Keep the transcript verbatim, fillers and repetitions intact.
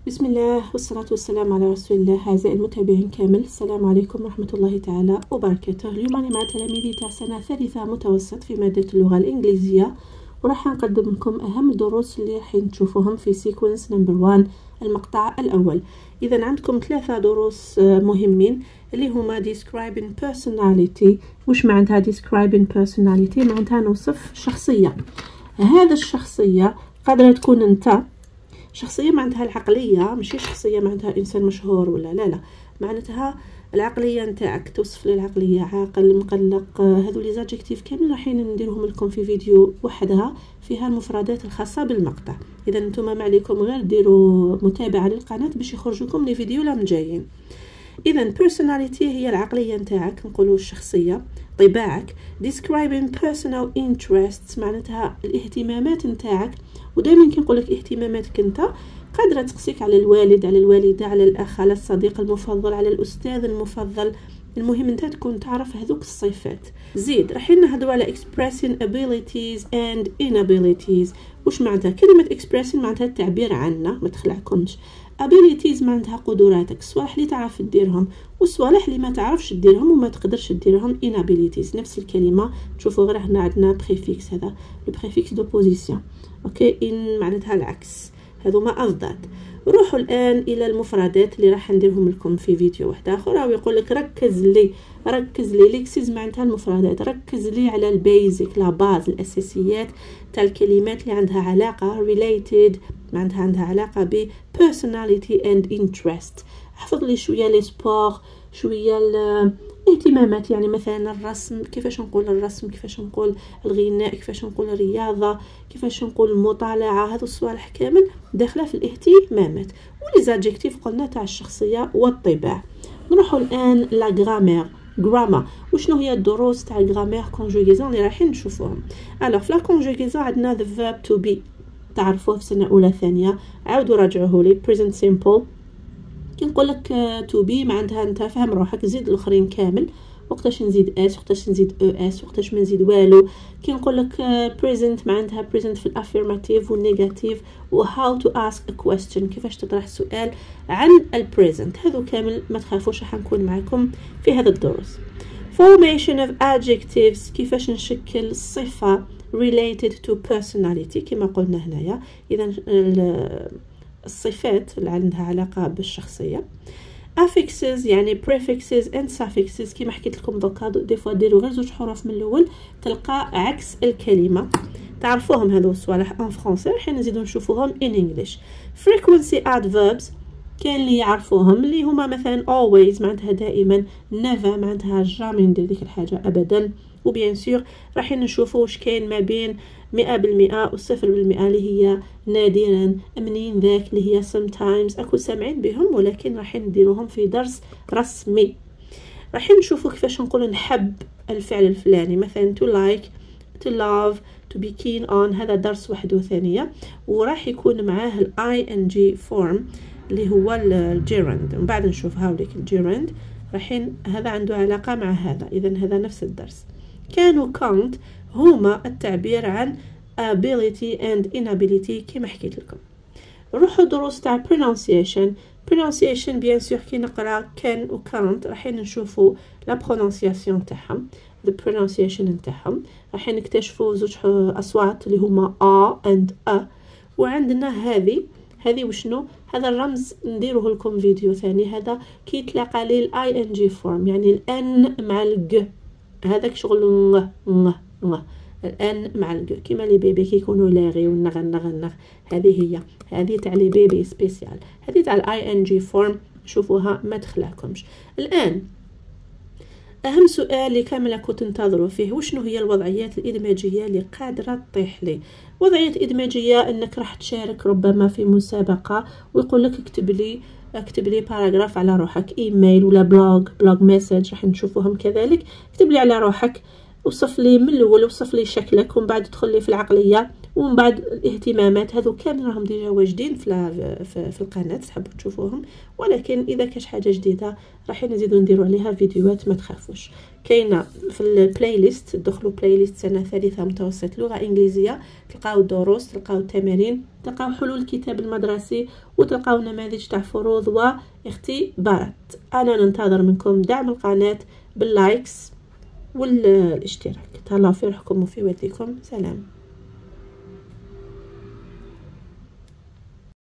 بسم الله والصلاة والسلام على رسول الله. أعزائي المتابعين كامل، السلام عليكم ورحمة الله تعالى وبركاته. اليوم أنا مع تلاميذي تاع سنة ثالثة متوسط في مادة اللغة الإنجليزية، وراح نقدم لكم أهم الدروس اللي راح تشوفوهم في سيكونس نمبر واحد، المقطع الأول. إذا عندكم ثلاثة دروس مهمين اللي هما describing personality. وش معناتها describing personality؟ معناتها نوصف شخصية. هذا الشخصية قادرة تكون أنت، شخصية معناتها العقلية، ماشي شخصية معناتها إنسان مشهور ولا لا لا، معناتها العقلية نتاعك، توصف لي العقلية، عاقل، مقلق، هذو لي زادجكتيف كامل راحين نديرهم لكم في فيديو وحدها فيها المفردات الخاصة بالمقطع. إذا نتوما ما عليكم غير ديروا متابعة للقناة باش يخرجوكم لي فيديو لام جايين. إذا personality هي العقلية نتاعك، نقولوا الشخصية، طباعك. describing personal interests معناتها الاهتمامات نتاعك. ودائما كي نقول لك اهتماماتك انت، قادره تقصيك على الوالد، على الوالده، على الاخ، على الصديق المفضل، على الاستاذ المفضل. المهم انت تكون تعرف هذوك الصفات. زيد راح نهضروا على expressing abilities and inabilities. وش معناتها كلمه expressing؟ معناتها التعبير عنه، ما تخلعكمش. abilities معناتها قدراتك، الصوالح اللي تعرف تديرهم والصوالح اللي ما تعرفش تديرهم وما تقدرش تديرهم. inabilities نفس الكلمه، تشوفوا غير هنا عندنا بريفيكس، هذا البريفيكس دوبوزيسيون. اوكي، ان معناتها العكس، هذوما اضداد. روحوا الان الى المفردات اللي راح نديرهم لكم في فيديو واحد اخر. او يقول لك ركز لي ركز لي ليكسيز معناتها المفردات، ركز لي على البيزك، لا باز، الاساسيات تاع الكلمات اللي عندها علاقه related، معناتها عندها علاقه ب personality and interest. احفظ لي شويه لي سبور، شويه الاهتمامات، يعني مثلا الرسم، كيفاش نقول الرسم، كيفاش نقول الغناء، كيفاش نقول الرياضه، كيفاش نقول المطالعه. هذو الصوالح كامل داخله في الاهتمامات. ولي زادجكتيف قلنا تاع الشخصيه والطباع. نروحوا الان لا غرامير، غراما. وشنو هي الدروس تاع الغرامير كونجوغيزون اللي رايحين نشوفوهم؟ الوغ في لا كونجوغيزون عندنا the verb to be، تعرفوه في سنه اولى ثانيه، عاودوا راجعوه لي. present simple كي نقول لك تو بي معناتها انت فاهم روحك، زيد الاخرين كامل. وقتاش نزيد اس، وقتاش نزيد او اس، وقتاش ما نزيد والو. كي نقول لك بريزنت معناتها بريزنت في الافيرماتيف والنيجاتيف. و how to ask a question، كيفاش تطرح سؤال عن البريزنت. هذو كامل ما تخافوش راح نكون معكم في هذا الدروس. formation of adjectives، كيفاش نشكل صفه related to personality كما قلنا هنايا. اذا الصفات اللي عندها علاقة بالشخصية. affixes يعني prefixes and suffixes كما حكيت لكم دوكا، دي فوا ديروا غير زوج حروف من الاول تلقى عكس الكلمة. تعرفوهم هذو الصوالح ان فرونسي، راح نزيدو نشوفوهم in English. frequency adverbs كاين اللي يعرفوهم، اللي هما مثلا always معناتها دائما، never معناتها جامي ندير ديك الحاجة ابدا. وبيان سور راح نشوفوا واش كاين ما بين مئة بالمئة وصفر بالمئة اللي هي نادرا، منين ذاك اللي هي sometimes. اكو سامعين بهم ولكن راح نديروهم في درس رسمي. راح نشوفوا كيفاش نقول نحب الفعل الفلاني، مثلا to like، to love، to be keen on. هذا درس وحده ثانية، وراح يكون معاه ال ing form اللي هو الجيرند. ومن بعد نشوف هاوليك الجيرند راح هذا عنده علاقة مع هذا. إذا هذا نفس الدرس. كان و can't هما التعبير عن ability and inability كما حكيت لكم. روحوا دروس تاع pronunciation. pronunciation بيان سور كي نقرا كان و can't راح نشوفوا لا pronunciation تاعهم، the pronunciation نتاعهم. راح نكتشفوا زوج اصوات اللي هما a and a. وعندنا هذه هذه وشنو هذا الرمز نديروه لكم فيديو ثاني. هذا كي تلاقى لي الاي ان جي فورم، يعني الان مع الج، هذاك شغل ng ng ng الان مع الج كيما لي بيبي كيكونوا لاغي والنغ النغ النغ. هذه هي هذه تاع لي بيبي سبيسيال. هذه تاع الاي ان جي فورم شوفوها ما تخلعكمش. الان اهم سؤال اللي كامل كنت تنتظروا فيه، وشنو هي الوضعيات الادماجيه اللي قادره تطيح لي؟ وضعيات ادماجيه انك راح تشارك ربما في مسابقه ويقول لك اكتب لي اكتب لي باراجراف على روحك، ايميل ولا بلوج بلوج مسج راح نشوفوهم كذلك. اكتب لي على روحك، وصف لي من الاول، وصف لي شكلك، ومن بعد تدخل لي في العقليه ومن بعد الاهتمامات هذو كامل راهم ديجا واجدين في في القناه تحبوا تشوفوهم. ولكن اذا كاش حاجه جديده راح نزيدو نديروا عليها فيديوهات، ما تخافوش. كاينه في البلاي ليست، دخلوا بلاي ليست سنه ثالثه متوسط لغه انجليزيه، تلقاو الدروس، تلقاو التمارين، تلقاو حلول الكتاب المدرسي، وتلقاو نماذج تاع فروض واختبارات. انا ننتظر منكم دعم القناه باللايكس والاشتراك. تهلاو في روحكم وفي والديكم. سلام.